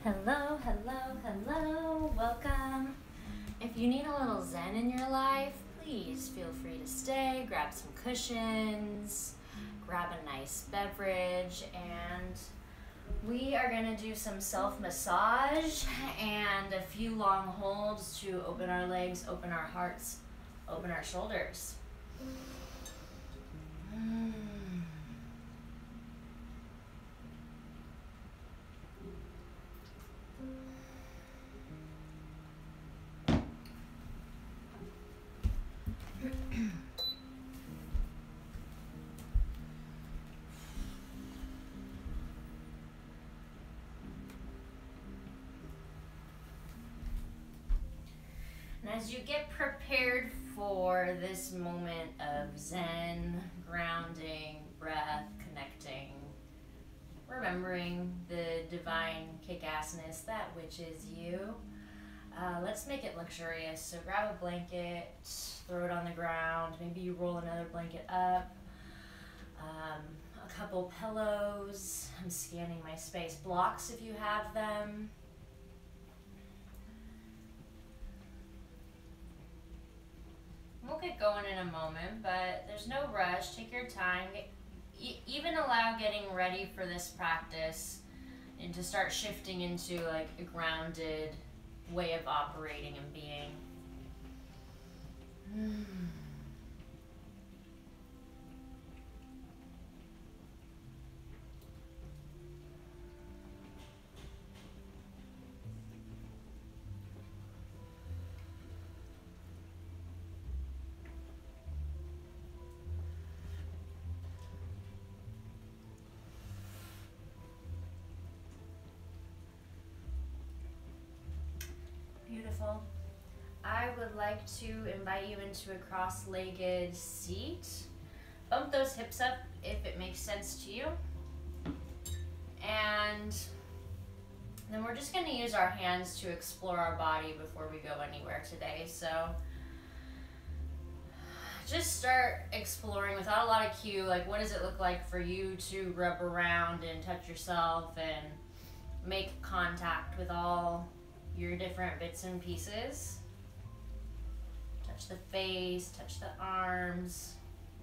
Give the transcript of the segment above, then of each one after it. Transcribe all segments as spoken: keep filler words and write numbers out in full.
Hello, hello, hello, welcome. If you need a little zen in your life, please feel free to stay, grab some cushions, grab a nice beverage, and we are gonna do some self-massage and a few long holds to open our legs, open our hearts, open our shoulders. Mm. And as you get prepared for this moment of Zen, grounding, breath, connecting, remembering the divine kick-assness, that which is you, uh, let's make it luxurious. So grab a blanket, throw it on the ground, maybe you roll another blanket up, um, a couple pillows. I'm scanning my space. Blocks if you have them. We'll get going in a moment, but there's no rush. Take your time. E- even allow getting ready for this practice and to start shifting into like a grounded way of operating and being. Mm. Beautiful. I would like to invite you into a cross-legged seat. Bump those hips up if it makes sense to you. And then we're just going to use our hands to explore our body before we go anywhere today. So just start exploring without a lot of cue. Like, what does it look like for you to rub around and touch yourself and make contact with all your different bits and pieces. Touch the face, touch the arms.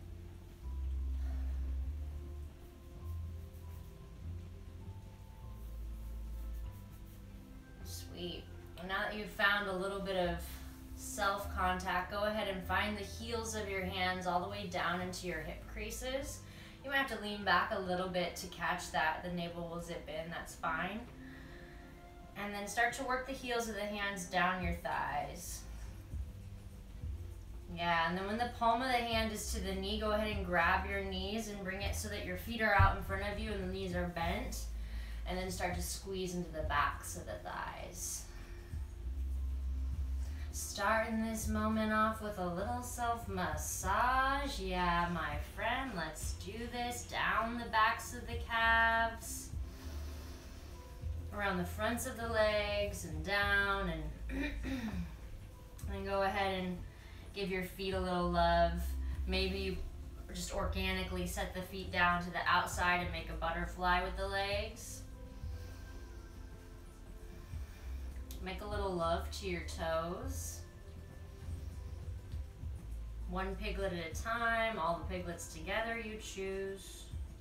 Sweet. And now that you've found a little bit of self-contact, go ahead and find the heels of your hands all the way down into your hip creases. You might have to lean back a little bit to catch that. The navel will zip in, that's fine. And then start to work the heels of the hands down your thighs. Yeah, and then when the palm of the hand is to the knee, go ahead and grab your knees and bring it so that your feet are out in front of you and the knees are bent. And then start to squeeze into the backs of the thighs. Starting this moment off with a little self-massage. Yeah, my friend, let's do this. Down the backs of the calves. Around the fronts of the legs and down, and then go ahead and give your feet a little love. Maybe just organically set the feet down to the outside and make a butterfly with the legs. Make a little love to your toes. One piglet at a time, all the piglets together you choose.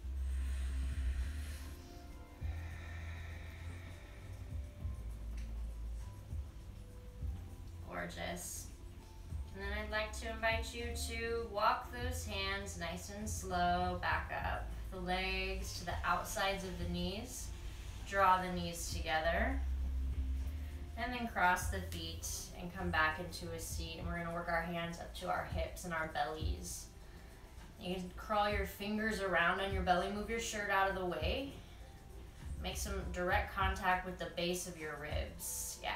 Gorgeous. And then I'd like to invite you to walk those hands nice and slow back up. The legs to the outsides of the knees. Draw the knees together. And then cross the feet and come back into a seat. And we're going to work our hands up to our hips and our bellies. You can crawl your fingers around on your belly. Move your shirt out of the way. Make some direct contact with the base of your ribs. Yeah.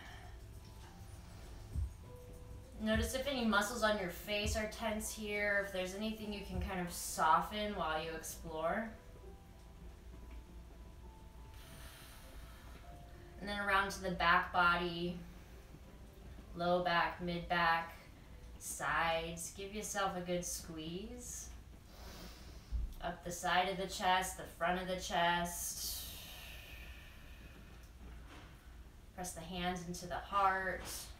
Notice if any muscles on your face are tense here, if there's anything you can kind of soften while you explore. And then around to the back body, low back, mid back, sides. Give yourself a good squeeze. Up the side of the chest, the front of the chest. Press the hands into the heart.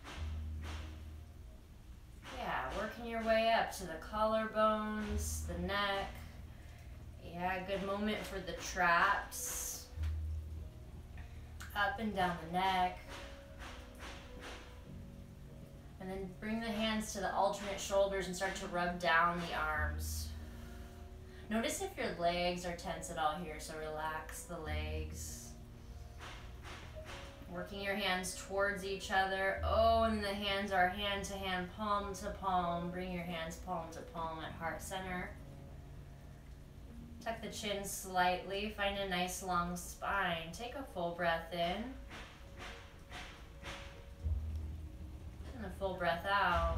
Yeah, working your way up to the collarbones, the neck. Yeah, good moment for the traps. Up and down the neck. And then bring the hands to the alternate shoulders and start to rub down the arms. Notice if your legs are tense at all here, so relax the legs. Working your hands towards each other. Oh, and the hands are hand to hand, palm to palm. Bring your hands palm to palm at heart center. Tuck the chin slightly. Find a nice long spine. Take a full breath in. And a full breath out.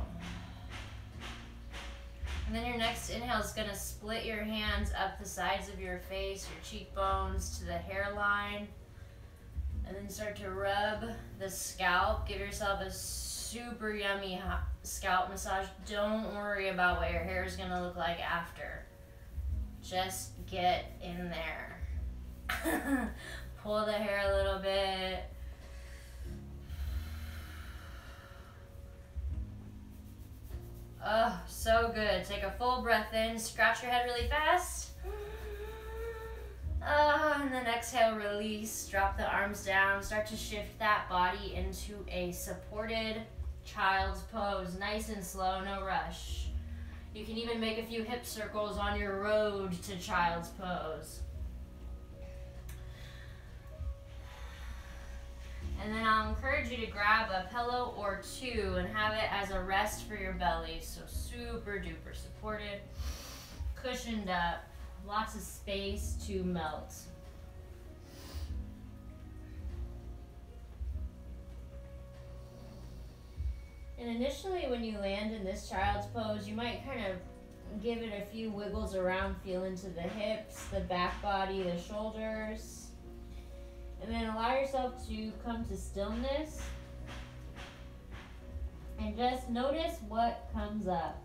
And then your next inhale is going to split your hands up the sides of your face, your cheekbones to the hairline. And then start to rub the scalp. Give yourself a super yummy hot scalp massage. Don't worry about what your hair is going to look like after. Just get in there. Pull the hair a little bit. Oh, so good. Take a full breath in. Scratch your head really fast. Uh, and then exhale, release, drop the arms down, start to shift that body into a supported child's pose, nice and slow, no rush. You can even make a few hip circles on your road to child's pose. And then I'll encourage you to grab a pillow or two and have it as a rest for your belly, so super duper supported, cushioned up. Lots of space to melt. And initially when you land in this child's pose, you might kind of give it a few wiggles around, feel into the hips, the back body, the shoulders. And then allow yourself to come to stillness. And just notice what comes up.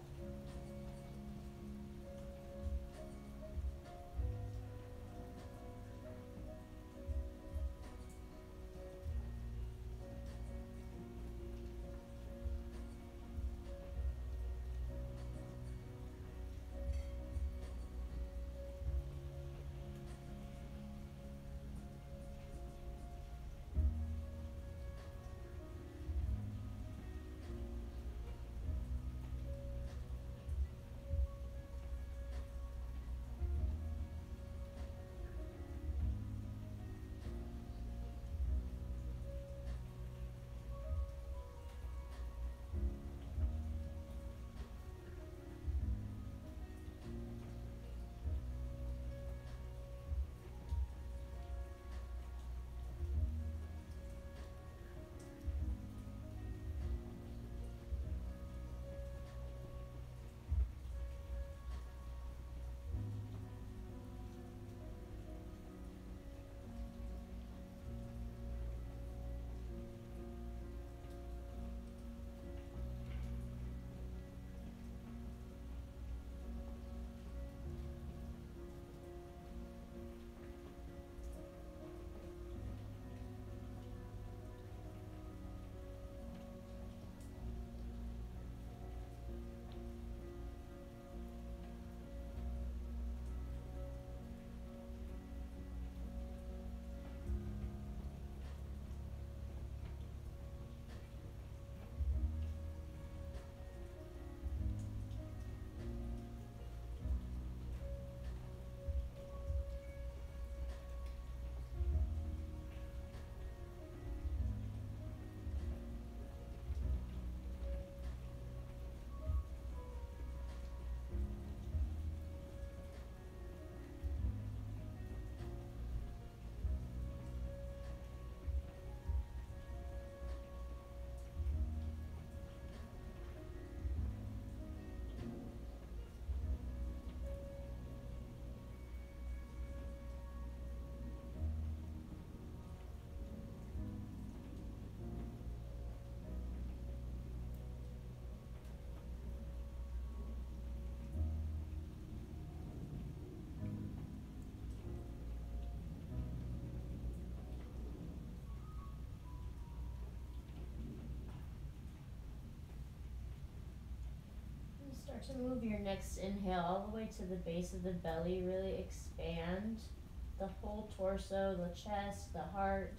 Start to move your next inhale all the way to the base of the belly. Really expand the whole torso, the chest, the heart.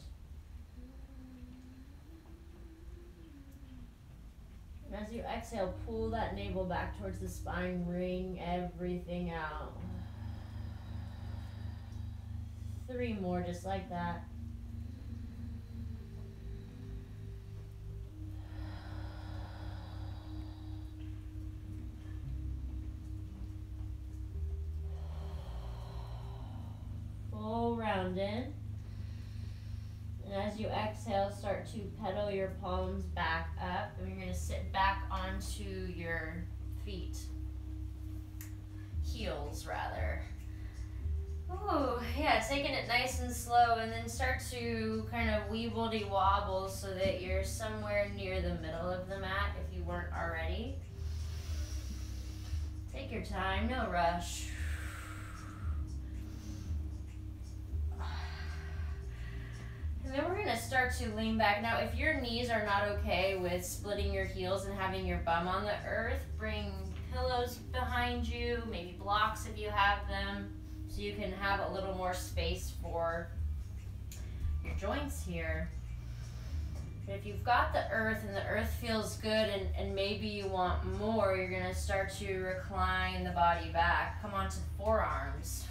And as you exhale, pull that navel back towards the spine. Wring everything out. Three more just like that. Full round in. And as you exhale, start to pedal your palms back up. And you're going to sit back onto your feet. Heels, rather. Ooh, yeah, taking it nice and slow, and then start to kind of weeble-de wobble so that you're somewhere near the middle of the mat if you weren't already. Take your time, no rush. And then we're going to start to lean back. Now, if your knees are not okay with splitting your heels and having your bum on the earth, bring pillows behind you, maybe blocks if you have them, so you can have a little more space for your joints here. But if you've got the earth and the earth feels good and, and maybe you want more, you're going to start to recline the body back. Come onto forearms.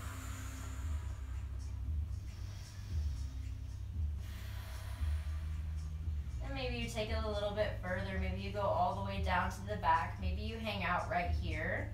And maybe you take it a little bit further. Maybe you go all the way down to the back. Maybe you hang out right here.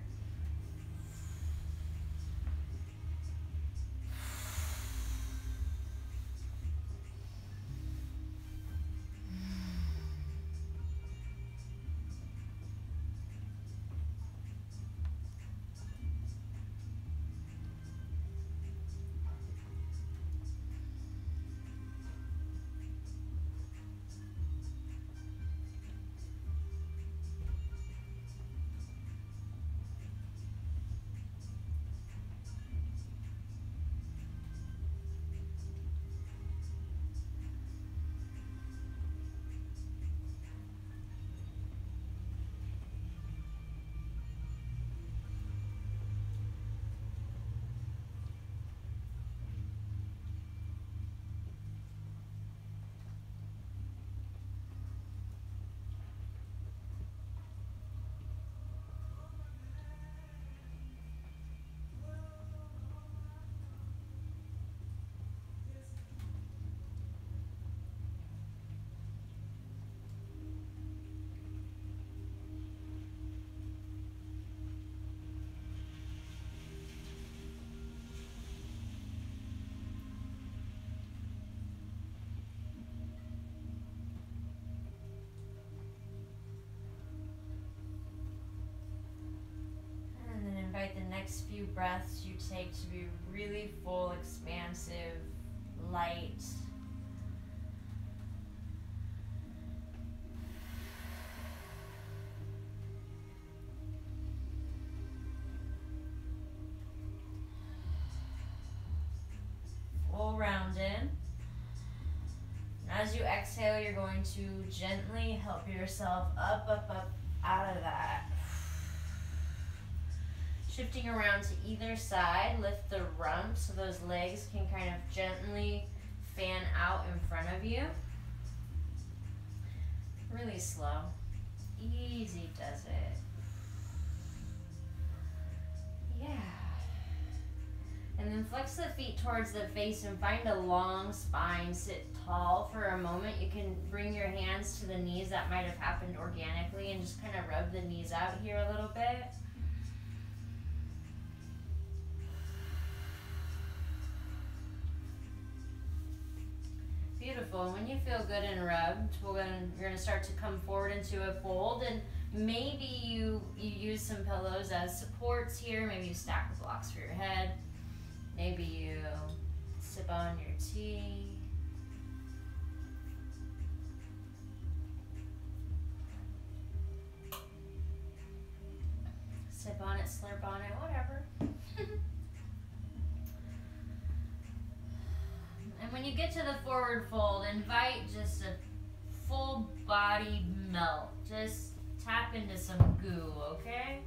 The next few breaths you take to be really full, expansive, light. Full round in. And as you exhale, you're going to gently help yourself up, up, up out of that. Shifting around to either side, lift the rump so those legs can kind of gently fan out in front of you. Really slow. Easy does it. Yeah. And then flex the feet towards the face and find a long spine. Sit tall for a moment. You can bring your hands to the knees. That might have happened organically, and just kind of rub the knees out here a little bit. Beautiful. And when you feel good and rubbed, we're gonna, you're going to start to come forward into a fold, and maybe you, you use some pillows as supports here. Maybe you stack the blocks for your head. Maybe you sip on your tea. Sip on it, slurp on it, whatever. And when you get to the forward fold, invite just a full body melt. Just tap into some goo, okay?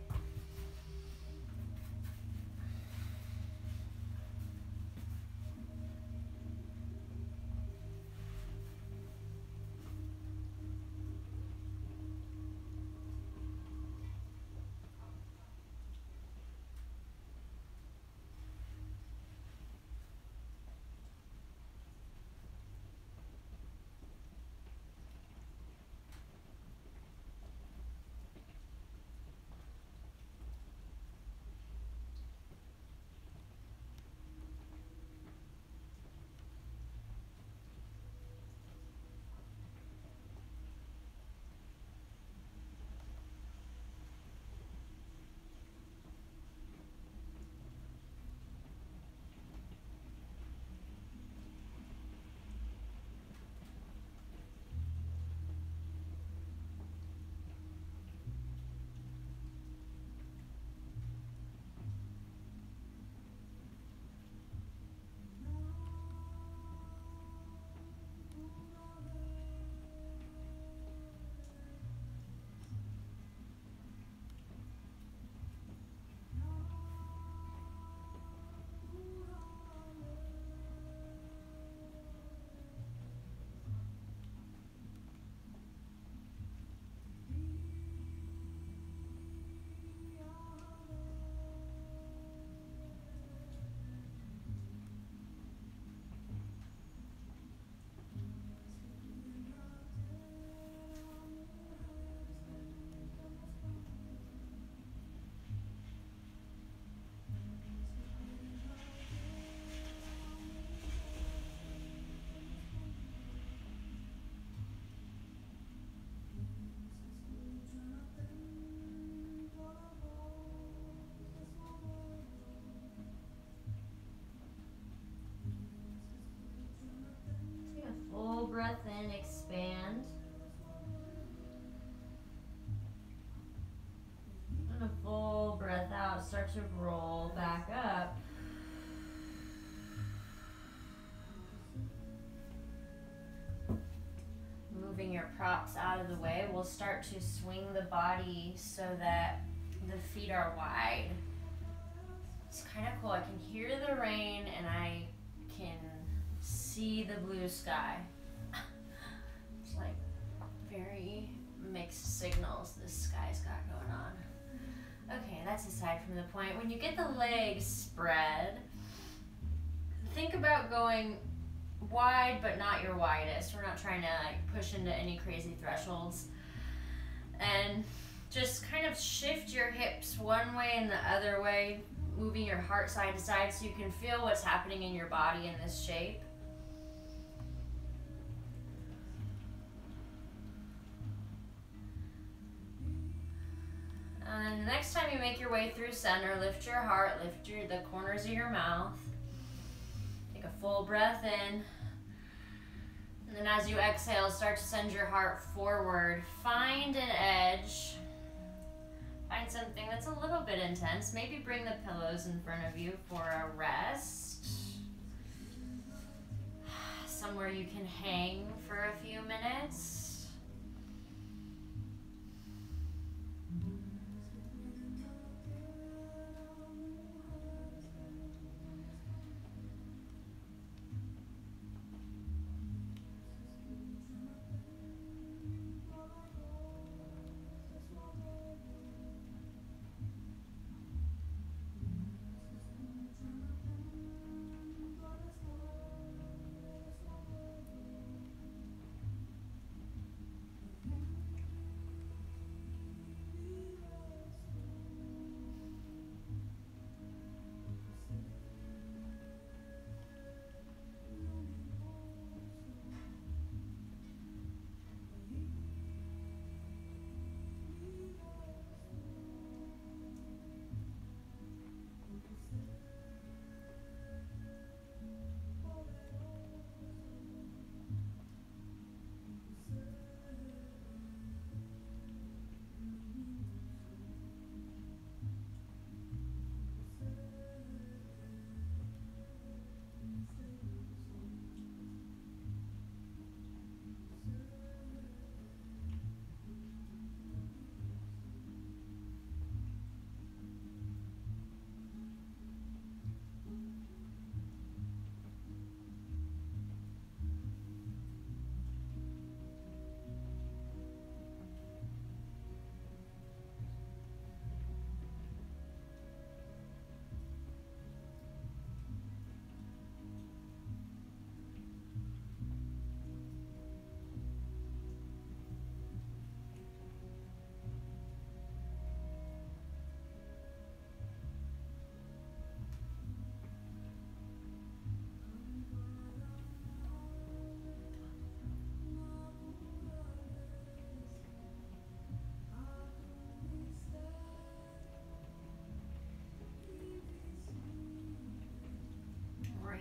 Full breath in, expand. And a full breath out, start to roll back up. Moving your props out of the way, we'll start to swing the body so that the feet are wide. It's kind of cool. I can hear the rain and I can see the blue sky. It's like very mixed signals this sky's got going on. Okay, that's aside from the point. When you get the legs spread, think about going wide but not your widest. We're not trying to like push into any crazy thresholds. And just kind of shift your hips one way and the other way, moving your heart side to side so you can feel what's happening in your body in this shape. And the next time you make your way through center, lift your heart, lift your, the corners of your mouth. Take a full breath in. And then as you exhale, start to send your heart forward. Find an edge. Find something that's a little bit intense. Maybe bring the pillows in front of you for a rest. Somewhere you can hang for a few minutes.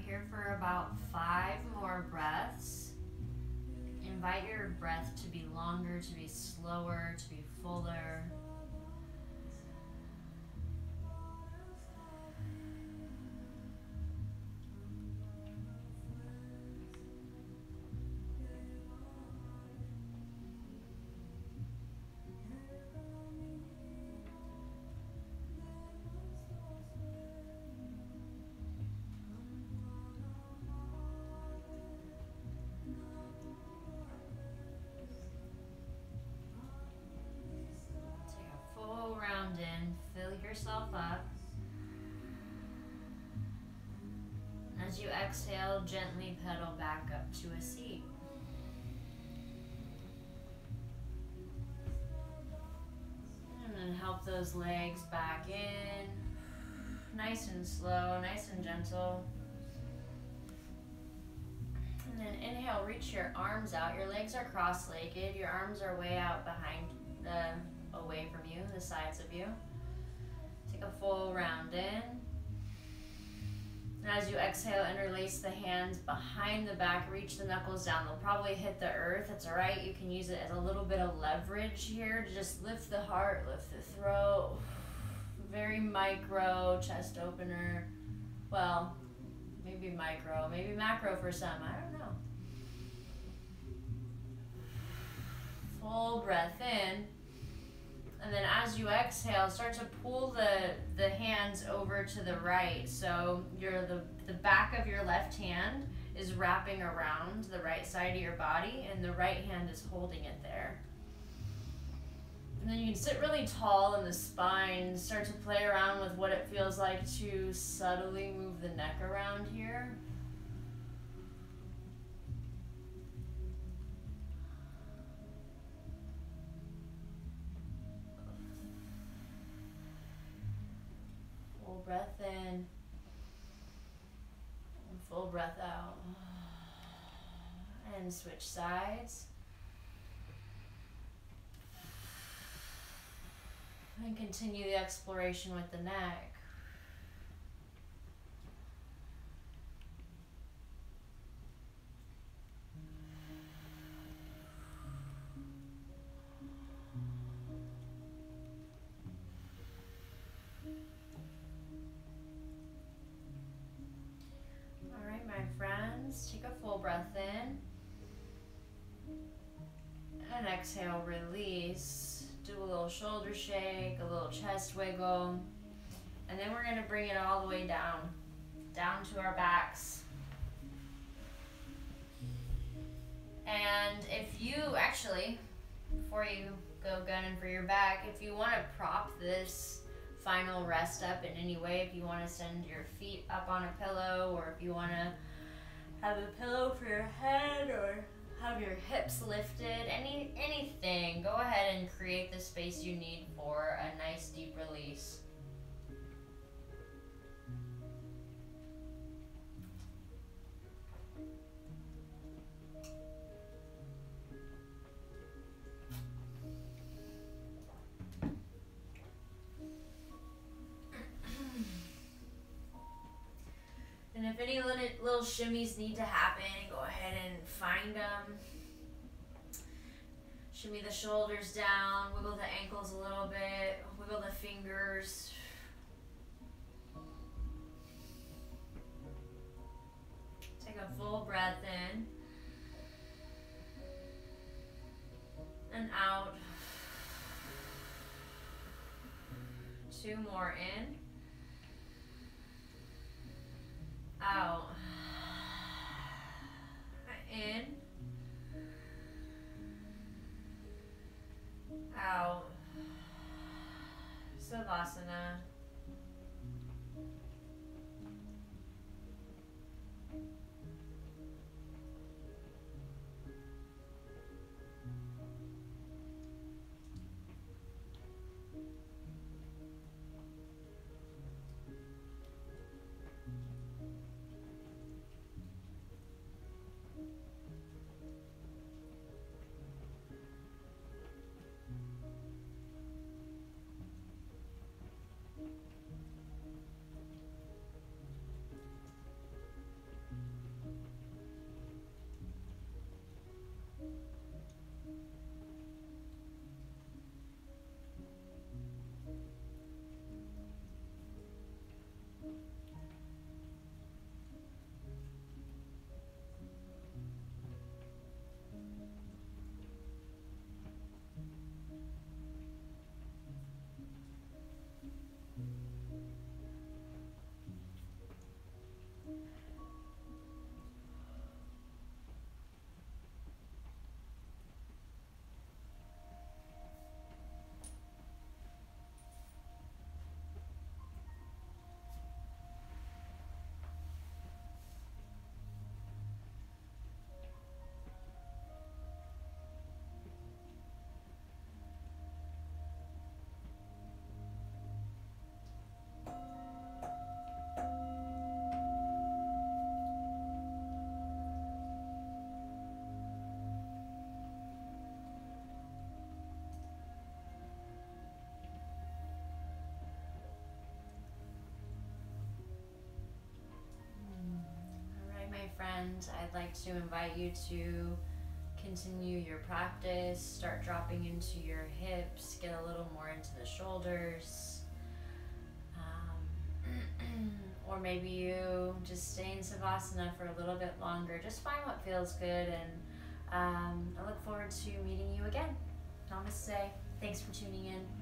here for about five more breaths. Invite your breath to be longer, to be slower, to be fuller. Fill yourself up. As you exhale, gently pedal back up to a seat. And then help those legs back in. Nice and slow, nice and gentle. And then inhale, reach your arms out. Your legs are cross-legged. Your arms are way out behind the, away from you, the sides of you. Take a full round in. And as you exhale, interlace the hands behind the back, reach the knuckles down. They'll probably hit the earth. That's all right. You can use it as a little bit of leverage here to just lift the heart, lift the throat. Very micro chest opener. Well, maybe micro, maybe macro for some. I don't know. Full breath in. And then as you exhale, start to pull the, the hands over to the right. So your the, the back of your left hand is wrapping around the right side of your body, and the right hand is holding it there. And then you can sit really tall in the spine, start to play around with what it feels like to subtly move the neck around here. Full breath in, and full breath out. And switch sides. And continue the exploration with the neck. All right, my friends, take a full breath in. And exhale, release. Do a little shoulder shake, a little chest wiggle, and then we're going to bring it all the way down, down to our backs. And if you, actually, before you go gunning for your back, if you want to prop this final rest up in any way, if you want to send your feet up on a pillow, or if you want to have a pillow for your head, or have your hips lifted, any anything, go ahead and create the space you need for a nice deep release. And if any little, little shimmies need to happen, go ahead and find them. Shimmy the shoulders down, wiggle the ankles a little bit, wiggle the fingers. Take a full breath in and out. Two more in. Out. In. Out. Savasana. friend, I'd like to invite you to continue your practice. Start dropping into your hips, get a little more into the shoulders. Um, or maybe you just stay in Savasana for a little bit longer. Just find what feels good, and um, I look forward to meeting you again. Namaste. Thanks for tuning in.